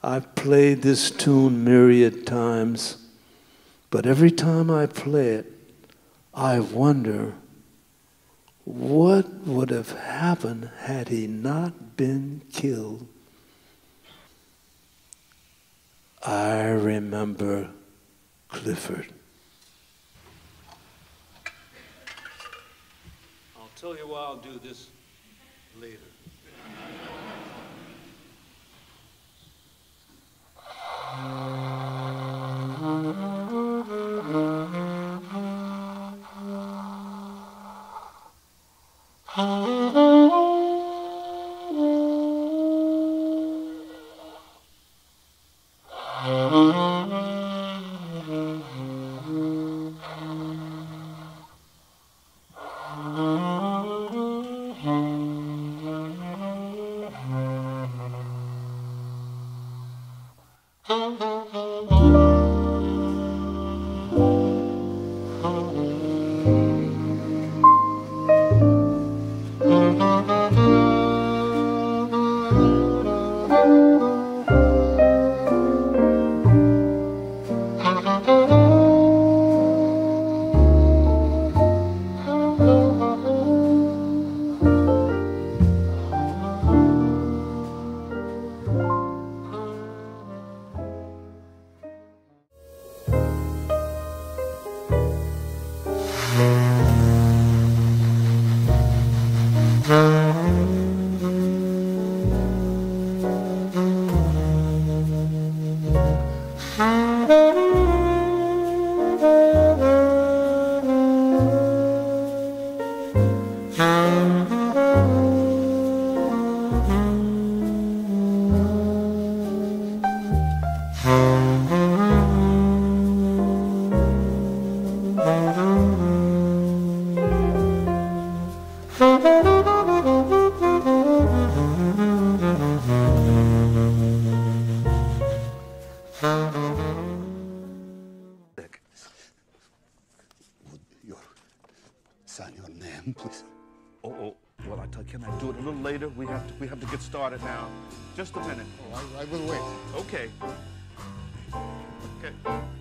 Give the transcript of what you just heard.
I've played this tune myriad times, but every time I play it, I wonder what would have happened had he not been killed. I remember Clifford. I'll tell you why I'll do this later. Sign your name, please. Oh, well, can I do it a little later? We have to get started now. Just a minute. Oh, I will wait. Okay. Okay.